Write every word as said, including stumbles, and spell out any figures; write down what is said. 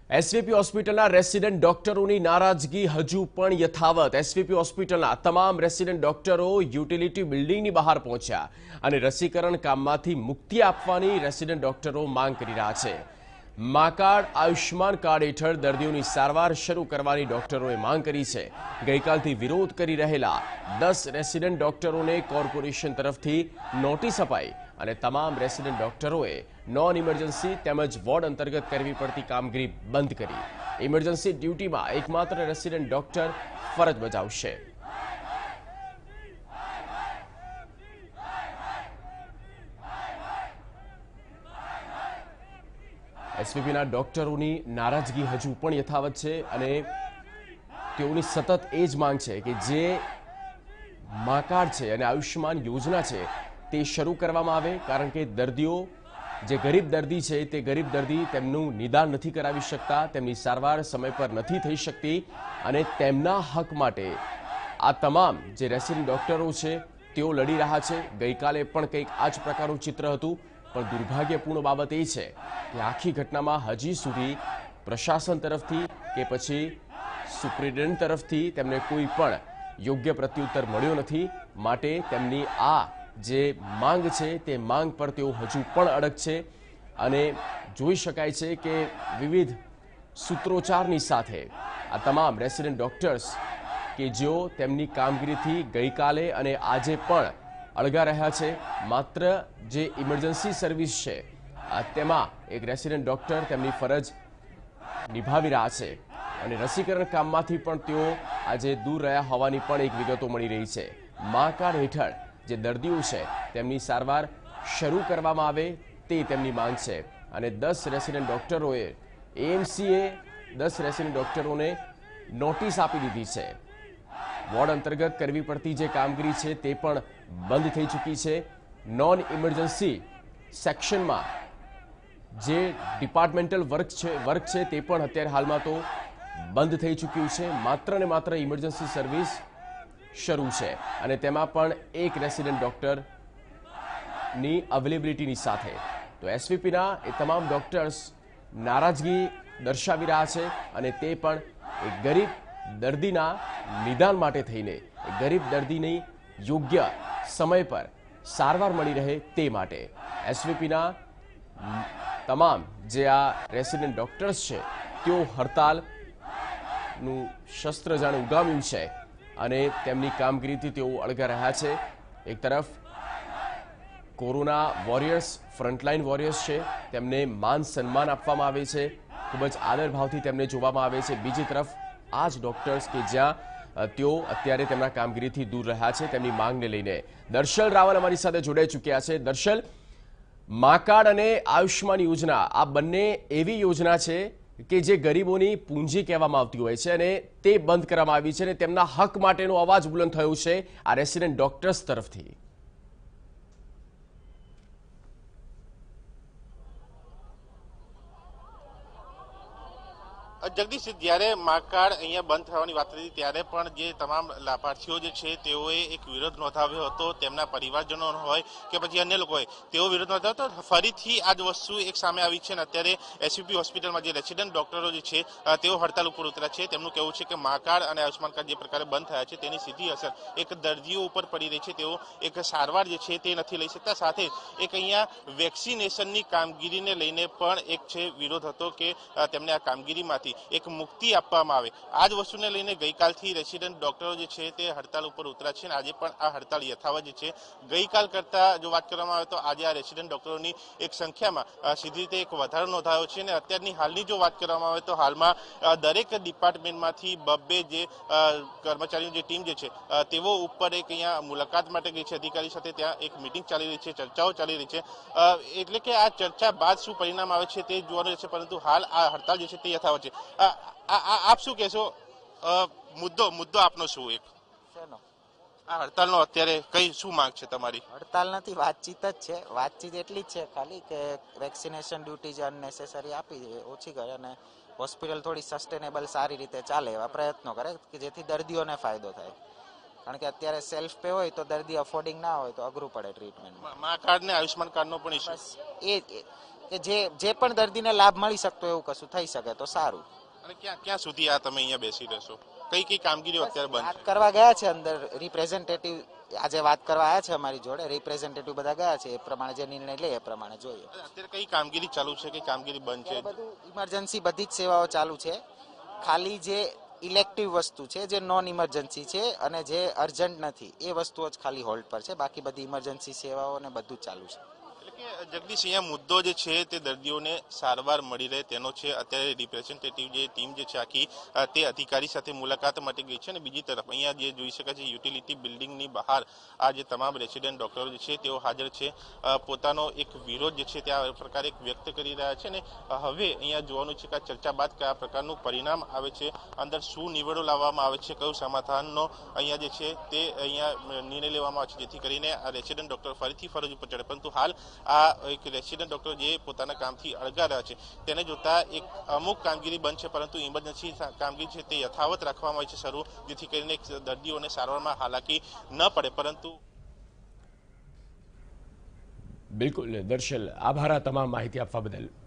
SVP હોસ્પિટલના resident ડોક્ટરોની નારાજગી હજુ પણ યથાવત। એસવીપી હોસ્પિટલના તમામ રેસિડેન્ટ ડોક્ટરો યુટિલિટી બિલ્ડિંગની બહાર પહોંચ્યા અને રસીકરણ કામમાંથી મુક્તિ આપવાની રેસિડેન્ટ ડોક્ટરો માંગ કરી રહ્યા છે। મા કાર્ડ આયુષ્માન કાર્ડ હેઠળ દર્દીઓની સારવાર શરૂ કરવાની ડોક્ટરોએ માંગ કરી છે। ગઈકાલથી વિરોધ કરી રહેલા દસ રેસિડેન્ટ ડોક્ટરોને કોર્પોરેશન તરફથી નોટિસ અપાઈ અને તમામ રેસિડેન્ટ ડોક્ટરોએ નોન ઇમરજન્સી તેમજ વોર્ડ અંતર્ગત કરવી પડતી કામગીરી બંધ કરી। ઇમરજન્સી ડ્યુટીમાં એકમાત્ર રેસિડેન્ટ ડોક્ટર ફરજ બજાવશે। એસવીપીના ડોક્ટરોની નારાજગી હજુ પણ યથાવત છે અને તેઓની સતત એ જ માંગ છે કે જે મા કાર્ડ છે અને આયુષ્માન યોજના છે તે શરૂ કરવામાં આવે, કારણ કે દર્દીઓ જે ગરીબ દર્દી છે તે ગરીબ દર્દી તેમનું નિદાન નથી કરાવી શકતા, તેમની સારવાર સમય પર નથી થઈ શકતી અને તેમના હક માટે આ તમામ જે રેસિડેન્ટ ડોક્ટરો છે તેઓ લડી રહ્યા છે। ગઈકાલે પણ કંઈક આ જ પ્રકારનું ચિત્ર હતું, પણ દુર્ભાગ્યપૂર્ણ બાબત એ છે કે આખી ઘટનામાં હજી સુધી પ્રશાસન તરફથી કે પછી સુપ્રિન્ટેન્ડન્ટ તરફથી તેમને કોઈ પણ યોગ્ય પ્રત્યુત્તર મળ્યો નથી। માટે તેમની આ જે માંગ છે તે માંગ પર તેઓ હજુ પણ અડગ છે અને જોઈ શકાય છે કે વિવિધ સૂત્રોચ્ચારની સાથે આ તમામ રેસિડેન્ટ ડોક્ટર્સ કે જેઓ તેમની કામગીરીથી ગઈકાલે અને આજે પણ અળગા રહ્યા છે। માત્ર જે ઇમરજન્સી સર્વિસ છે તેમાં એક રેસિડેન્ટ ડોક્ટર તેમની ફરજ નિભાવી રહ્યા છે અને રસીકરણ કામમાંથી પણ તેઓ આજે દૂર રહ્યા હોવાની પણ એક વિગતો મળી રહી છે। મા કાર્ડ હેઠળ જે દર્દીઓ છે તેમની સારવાર શરૂ કરવામાં આવે તે તેમની માંગ છે અને દસ રેસિડેન્ટ ડોક્ટરોએ એએમસીએ દસ રેસિડેન્ટ ડોક્ટરોને નોટિસ આપી દીધી છે। વોર્ડ અંતર્ગત કરવી પડતી જે કામગીરી છે તે પણ બંધ થઈ ચૂકી છે। નોન ઇમરજન્સી સેક્શનમાં જે ડિપાર્ટમેન્ટલ વર્ક છે વર્ક છે તે પણ અત્યારે હાલમાં તો બંધ થઈ ચૂક્યું છે। માત્ર ને માત્ર ઇમરજન્સી સર્વિસ શરૂ છે અને તેમાં પણ એક રેસિડેન્ટ ડોક્ટરની અવેલેબિલિટીની સાથે તો એસવીપીના એ તમામ ડોક્ટર્સ નારાજગી દર્શાવી રહ્યા છે અને તે પણ એક ગરીબ દર્દીના નિદાન માટે થઈને ગરીબ દર્દીની યોગ્ય સમય પર સારવાર મળી રહે તે માટે એસવીપીના તમામ જે આ રેસિડેન્ટ ડોક્ટર્સ છે તેઓ હડતાલનું શસ્ત્ર જાણે ઉગામ્યું છે અને તેમની કામગીરીથી તેઓ અળગા રહ્યા છે। એક તરફ કોરોના વોરિયર્સ ફ્રન્ટલાઇન વોરિયર્સ છે તેમને માન સન્માન આપવામાં આવે છે, ખૂબ જ આદર ભાવથી તેમને જોવામાં આવે છે। બીજી તરફ આ જ ડોક્ટર્સ કે જ્યાં તેઓ અત્યારે તેમના કામગીરીથી દૂર રહ્યા છે તેમની માંગને લઈને દર્શલ રાવલ અમારી સાથે જોડાઈ ચૂક્યા છે। દર્શલ, મા કાર્ડ અને આયુષ્માન યોજના આ બંને એવી યોજના છે કે જે ગરીબોની પૂંજી કહેવામાં આવતી હોય છે અને તે બંધ કરવામાં આવી છે અને તેમના હક માટેનો અવાજ બુલંદ થયો છે આ રેસિડેન્ટ ડોક્ટર્સ તરફથી। જગદીશ, જ્યારે મા કાર્ડ અહીંયા બંધ થવાની વાત હતી ત્યારે પણ જે તમામ લાભાર્થીઓ જે છે તેઓએ એક વિરોધ નોંધાવ્યો હતો, તેમના પરિવારજનો હોય કે પછી અન્ય લોકો હોય તેઓ વિરોધ નોંધાવ્યો હતો। ફરીથી આ જ વસ્તુ એક સામે આવી છે અને અત્યારે એસવીપી હોસ્પિટલમાં જે રેસિડેન્ટ ડોક્ટરો જે છે તેઓ હડતાલ ઉપર ઉતર્યા છે। તેમનું કહેવું છે કે મા કાર્ડ અને આયુષ્માન કાર્ડ જે પ્રકારે બંધ થયા છે તેની સીધી અસર એક દર્દીઓ ઉપર પડી રહી છે, તેઓ એક સારવાર જે છે તે નથી લઈ શકતા। સાથે એક અહીંયા વેક્સિનેશનની કામગીરીને લઈને પણ એક છે વિરોધ હતો કે તેમને આ કામગીરીમાંથી એક મુક્તિ આપવામાં આવે। આ જ વસ્તુને લઈને ગઈકાલથી રેસિડેન્ટ ડોક્ટરો જે છે તે હડતાલ ઉપર ઉતર્યા છે અને આજે પણ આ હડતાલ યથાવત જે છે ગઈકાલ કરતા જો વાત કરવામાં આવે તો આજે આ રેસિડેન્ટ ડોક્ટરોની એક સંખ્યામાં સીધી રીતે એક વધારો નોંધાયો છે અને અત્યારની હાલની જો વાત કરવામાં આવે તો હાલમાં દરેક ડિપાર્ટમેન્ટમાંથી બબ્બે જે કર્મચારીઓની જે ટીમ જે છે તેઓ ઉપર એક અહીંયા મુલાકાત માટે ગઈ છે અધિકારી સાથે, ત્યાં એક મિટિંગ ચાલી રહી છે, ચર્ચાઓ ચાલી રહી છે। એટલે કે આ ચર્ચા બાદ શું પરિણામ આવે છે તે જોવાનું રહેશે, પરંતુ હાલ આ હડતાલ જે છે તે યથાવત છે। આપ શું કહેશો, મુદ્દો મુદ્દો આપનો શું એક આ હડતાલનો અત્યારે કઈ શું માંગ છે તમારી? હડતાલ નથી, વાતચીત જ છે। વાતચીત એટલી જ છે ખાલી કે વેક્સિનેશન ડ્યુટી જે અનનેસેસરી આપી છે ઓછી કરે અને હોસ્પિટલ થોડી સસ્ટેનેબલ સારી રીતે ચાલે એવા પ્રયત્નો કરે કે જેથી દર્દીઓને ફાયદો થાય। કારણ કે અત્યારે સેલ્ફ પે હોય તો દર્દી અફોર્ડિંગ ના હોય તો અઘરું પડે ટ્રીટમેન્ટ। મા કાર્ડ ને આયુષ્માન કાર્ડ નો પણ ઇશ્યુ એ કે જે જે પણ દર્દીને લાભ મળી શકતો એવું કશું થઈ શકે તો સારું. અને ક્યાં ક્યાં સુધી આ તમે અહીંયા બેસી રહેશો? કઈ કઈ કામગીરીઓ અત્યારે બંધ વાત છે? કરવા ગયા છે અંદર રિપ્રેઝેન્ટેટિવ, આજે વાત કરવા આવ્યા છે અમારી જોડે, રિપ્રેઝેન્ટેટિવ બધા ગયા છે, એ પ્રમાણે જે નિર્ણય લે એ પ્રમાણે જોઈએ. અત્યારે કઈ કામગીરી ચાલુ છે, કઈ કામગીરી બંધ છે? બધું ઇમરજન્સી બધી જ સેવાઓ ચાલુ છે, ખાલી જે ઇલેક્ટિવ વસ્તુ છે, જે નોન ઇમરજન્સી છે અને જે અર્જન્ટ નથી એ વસ્તુઓ જ ખાલી હોલ્ડ પર છે, બાકી બધી ઇમરજન્સી સેવાઓ ને બધું જ ચાલુ છે. એટલે કે જગદીશ, અહીંયા મુદ્દો જે છે તે દર્દીઓને સારવાર મળી રહે તેનો છે. અત્યારે રિપ્રેઝેન્ટેટિવ જે ટીમ જે છે આખી તે અધિકારી સાથે મુલાકાત માટે ગઈ છે. અને બીજી તરફ અહીંયા જે જોઈ શકાય છે યુટિલિટી બિલ્ડિંગની બહાર આ જે તમામ રેસિડેન્ટ ડોક્ટરો જે છે તેઓ હાજર છે, પોતાનો એક વિરોધ જે છે તે આ પ્રકારે વ્યક્ત કરી રહ્યા છે. ને હવે અહીંયા જોવાનું છે કે આ ચર્ચા બાદ કયા પ્રકારનું પરિણામ આવે છે, અંદર શું નિવેડો લાવવામાં આવે છે, કયું સમાધાનનો અહીંયા જે છે તે અહીંયા નિર્ણય લેવામાં આવે છે, જેથી કરીને આ રેસિડેન્ટ ડોક્ટર ફરીથી ફરજ ઉપર ચડે. પરંતુ હાલ આ એક રેસિડેન્ટ ડોક્ટર જે પોતાના કામથી અળગા રહ્યા છે તેને જોતા એક અમુક કામગીરી બંધ છે, પરંતુ ઇમરજન્સી કામગીરી છે તે યથાવત રાખવામાં આવી છે શરૂ, જેથી કરીને દર્દીઓને સારવારમાં હાલાકી ન પડે. પરંતુ બિલકુલ દર્શલ, આભાર આ તમામ માહિતી આપવા બદલ.